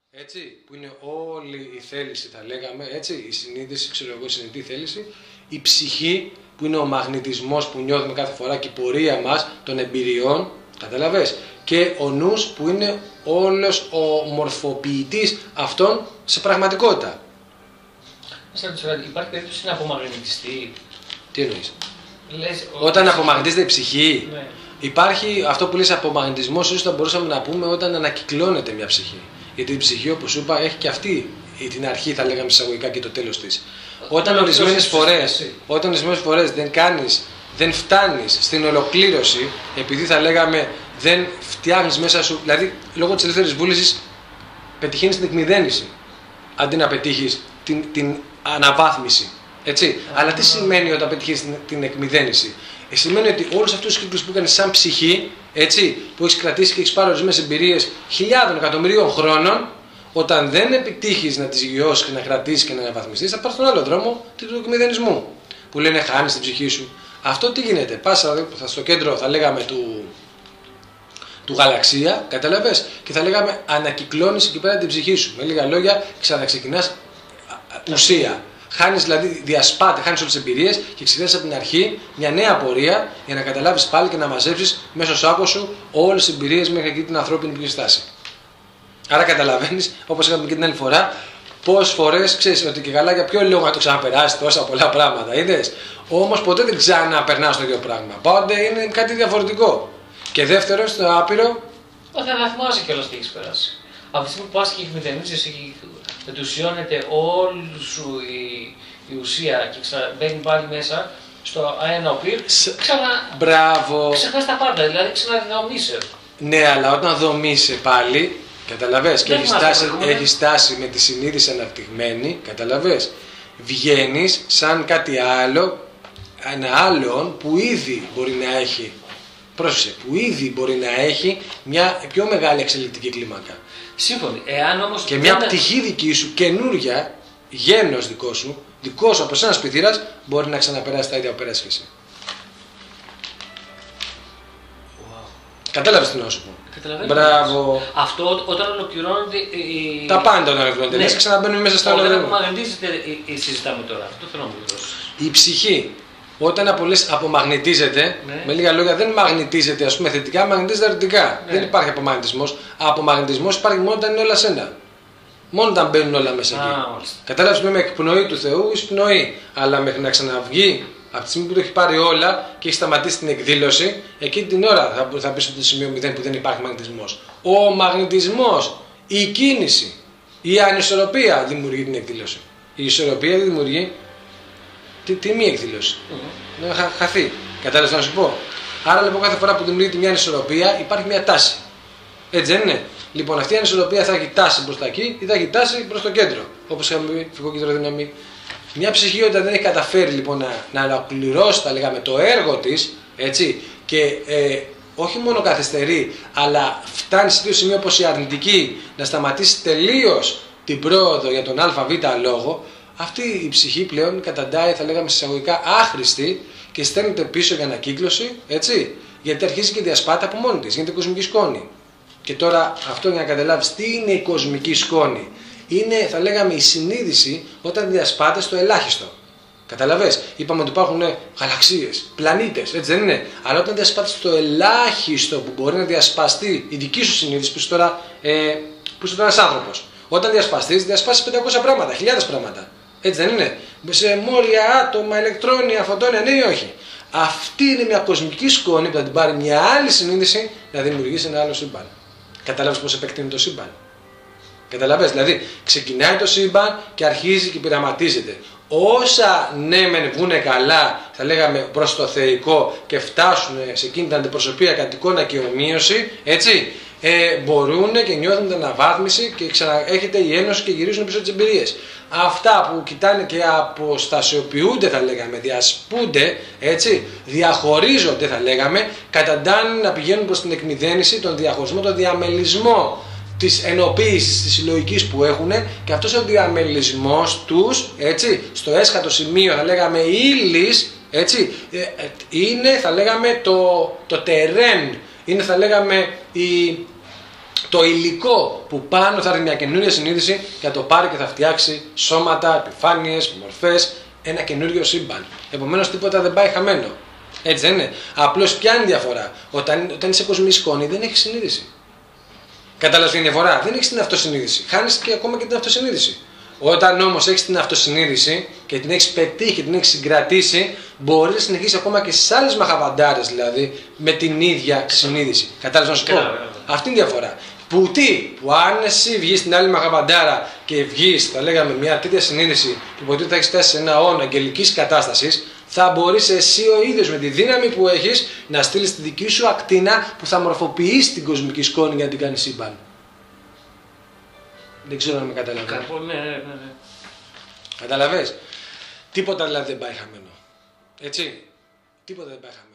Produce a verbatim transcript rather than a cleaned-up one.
Έτσι, που είναι όλη η θέληση, θα λέγαμε, έτσι, η συνείδηση, ξέρω εγώ, η συνειδητή θέληση, η ψυχή, που είναι ο μαγνητισμός που νιώθουμε κάθε φορά και η πορεία μας των εμπειριών, καταλαβες, και ο νους που είναι όλος ο μορφοποιητής αυτών σε πραγματικότητα. Υπάρχει περίπτωση να απομαγνητιστεί? Τι εννοείς? Λες, όταν απομαγνητίζεται η ψυχή, ναι. Υπάρχει αυτό που λες απομαγνητισμός, ίσως θα μπορούσαμε να πούμε όταν ανακυκλώνεται μια ψυχή. Γιατί η ψυχή, όπως σου είπα, έχει και αυτή την αρχή, θα λέγαμε εισαγωγικά, και το τέλος της. Όταν ορισμένες φορές, όταν ορισμένες φορές δεν κάνεις, δεν φτάνεις στην ολοκλήρωση, επειδή θα λέγαμε δεν φτιάχνεις μέσα σου, δηλαδή λόγω της ελεύθερης βούλησης πετυχαίνεις την εκμηδένιση, αντί να πετύχεις την, την αναβάθμιση. Έτσι. Α, Αλλά τι σημαίνει όταν πετυχαίνεις την, την εκμηδένιση? Ε, σημαίνει ότι όλους αυτούς τους κύκλους που έκανες σαν ψυχή, έτσι, που έχεις κρατήσει και έχεις πάρει ορισμένες εμπειρίες χιλιάδων, εκατομμυρίων χρόνων, όταν δεν επιτύχεις να τις γιώσεις και να κρατήσεις και να αναβαθμιστείς, θα πάρεις τον άλλο δρόμο του εκμηδενισμού. Που λένε χάνεις την ψυχή σου. Αυτό τι γίνεται? Πας στο κέντρο, θα λέγαμε, του, του γαλαξία, καταλαβες, και θα λέγαμε ανακυκλώνεις εκεί πέρα την ψυχή σου. Με λίγα λόγια, ξαναξεκινάς ουσία. Χάνεις δηλαδή, διασπάται, χάνεις όλες τις εμπειρίες και ξεκινάς από την αρχή μια νέα πορεία για να καταλάβεις πάλι και να μαζέψεις μέσα στο σάκο σου όλες τις εμπειρίες μέχρι εκεί την ανθρώπινη ποια στάση. Άρα καταλαβαίνεις, όπως είπαμε και την άλλη φορά, πόσες φορές ξέρεις ότι και καλά για ποιο λόγο να το ξαναπεράσεις τόσα πολλά πράγματα, είδες. Όμως ποτέ δεν ξαναπερνάς το ίδιο πράγμα. Πάντα είναι κάτι διαφορετικό. Και δεύτερον, στο άπειρο. Όταν θα θυμάσαι κιόλας τι έχεις περάσει. Από τη στιγμή που πας και εκμηδενίζεσαι και μετουσιώνεται όλη σου η, η ουσία και ξα... μπαίνει πάλι μέσα στο ένα οπίρ, ξανα... Μπράβο. Ξεχνάς τα πάντα, δηλαδή ξαναδομείσαι. Ναι, αλλά όταν δομείσαι πάλι, καταλαβες, και έχεις στάσει, έχεις στάσει με τη συνείδηση αναπτυγμένη, καταλαβες, βγαίνεις σαν κάτι άλλο, ένα άλλον που ήδη μπορεί να έχει, πρόσεξε, που ήδη μπορεί να έχει μια πιο μεγάλη εξελικτική κλίμακα. Σύμφωνοι. Εάν όμως και μια δεν... πτυχή δική σου, καινούρια, γένος δικό σου, δικό σου από σένα σπιθήρας, μπορεί να ξαναπεράσει τα ίδια που πέρασες και εσύ. Wow. Κατάλαβες τι να σου πω? Μπράβο. Αυτό όταν ολοκληρώνονται. Οι... Τα πάντα όταν ολοκληρώνονται. Ναι. Ξαναμπαίνουμε μέσα στα όλα. Όταν απομαγνητίζεται, συζητάμε τώρα. Αυτό θέλω να μου δώσεις. Η ψυχή, όταν απολύς, απομαγνητίζεται, ναι. με λίγα λόγια, δεν μαγνητίζεται, ας πούμε, θετικά, μαγνητίζεται αρνητικά. Ναι. Δεν υπάρχει απομαγνητισμός. Απομαγνητισμός υπάρχει μόνο όταν είναι όλα σένα. Μόνο όταν μπαίνουν όλα μέσα εκεί. Κατάλαβες, με εκπνοή του Θεού, εισπνοή. Αλλά μέχρι να ξαναβγεί, από τη στιγμή που το έχει πάρει όλα και έχει σταματήσει την εκδήλωση, εκείνη την ώρα θα, θα πεις στο σημείο μηδέν που δεν υπάρχει μαγνητισμός. Ο μαγνητισμός, η κίνηση, η ανισορροπία δημιουργεί την εκδήλωση. Η ισορροπία δεν δημιουργεί τι, τι μη εκδήλωση. Mm-hmm. Να χα, χαθεί. Κατάλαβες να σου πω? Άρα λοιπόν κάθε φορά που δημιουργείται μια ανισορροπία υπάρχει μια τάση. Έτσι δεν είναι? Λοιπόν, αυτή η ανισορροπία θα έχει τάση προς τα εκεί ή θα έχει τάση προς το κέντρο. Όπως είχαμε πει, φυγό κέντρο δύναμη. Μια ψυχή όταν δεν έχει καταφέρει λοιπόν να, να ολοκληρώσει, θα λέγαμε, το έργο της, έτσι, και ε, όχι μόνο καθυστερεί, αλλά φτάνει σε τέτοιο σημείο όπως η αρνητική να σταματήσει τελείως την πρόοδο για τον ΑΒ λόγο, αυτή η ψυχή πλέον καταντάει, θα λέγαμε εισαγωγικά, άχρηστη και στέλνεται πίσω για ανακύκλωση, έτσι, γιατί αρχίζει και διασπάται από μόνη της, γίνεται κοσμική σκόνη. Και τώρα αυτό για να καταλάβεις τι είναι η κοσμική σκόνη. Είναι, θα λέγαμε, η συνείδηση όταν διασπάται στο ελάχιστο. Καταλαβες, είπαμε ότι υπάρχουν γαλαξίες, πλανήτες, έτσι δεν είναι? Αλλά όταν διασπάται στο ελάχιστο που μπορεί να διασπαστεί η δική σου συνείδηση, που είσαι τώρα, ε, που είσαι τώρα ένας άνθρωπος. Όταν διασπαστείς, διασπάσεις πεντακόσια πράγματα, χιλιάδες πράγματα. Έτσι δεν είναι? Σε μόρια, άτομα, ηλεκτρόνια, φωτόνια, ναι ή όχι? Αυτή είναι μια κοσμική σκόνη που θα την πάρει μια άλλη συνείδηση να δημιουργήσει ένα άλλο σύμπαν. Καταλάβεις πώς επεκτείνει το σύμπαν? Καταλαβες, δηλαδή ξεκινάει το σύμπαν και αρχίζει και πειραματίζεται. Όσα ναι μεν βγούνε καλά, θα λέγαμε, προς το θεϊκό και φτάσουν σε εκείνη την αντιπροσωπεία κατ' εικόνα και ομοίωση, έτσι, ε, μπορούν και νιώθουν την αναβάθμιση και ξαναέχεται η ένωση και γυρίζουν πίσω τις εμπειρίες. Αυτά που κοιτάνε και αποστασιοποιούνται, θα λέγαμε, διασπούνται, έτσι, διαχωρίζονται, θα λέγαμε, καταντάνε να πηγαίνουν προς την εκμηδένιση, τον διαχωρισμό, τον διαμελισμό της ενοποίησης της συλλογικής που έχουν, και αυτός ο διαμελισμός τους, έτσι, στο έσχατο σημείο, θα λέγαμε, ύλης, έτσι, είναι, θα λέγαμε, το, το τερέν, είναι, θα λέγαμε, η, το υλικό που πάνω θα έρθει μια καινούργια συνείδηση και θα το πάρει και θα φτιάξει σώματα, επιφάνειες, μορφές, ένα καινούριο σύμπαν. Επομένως τίποτα δεν πάει χαμένο. Έτσι δεν είναι? Απλώς ποια είναι η διαφορά? Όταν, όταν είσαι κοσμική σκόνη δεν έχεις συνείδηση. Κατάλαβες την διαφορά? Δεν έχεις την αυτοσυνείδηση. Χάνεις και ακόμα και την αυτοσυνείδηση. Όταν όμως έχεις την αυτοσυνείδηση και την έχεις πετύχει και την έχεις συγκρατήσει, μπορείς να συνεχίσεις ακόμα και στις άλλες μαχαβαντάρες, δηλαδή με την ίδια συνείδηση. Κατάλαβες να σου πω? Αυτή είναι η διαφορά. Που τι, που αν εσύ βγεις στην άλλη μαχαβαντάρα και βγεις, θα λέγαμε, μια τέτοια συνείδηση που υποτίθεται θα έχεις φτάσει σε ένα όν αγγελικής κατάστασης, θα μπορείς εσύ ο ίδιος με τη δύναμη που έχεις να στείλεις τη δική σου ακτίνα που θα μορφοποιήσει την κοσμική σκόνη για να την κάνει σύμπαν. Δεν ξέρω αν με καταλαβαίνεις. Ναι, ναι, ναι. Καταλαβες. Τίποτα δηλαδή δεν πάει χαμένο. Έτσι. Τίποτα δεν πάει χαμένο.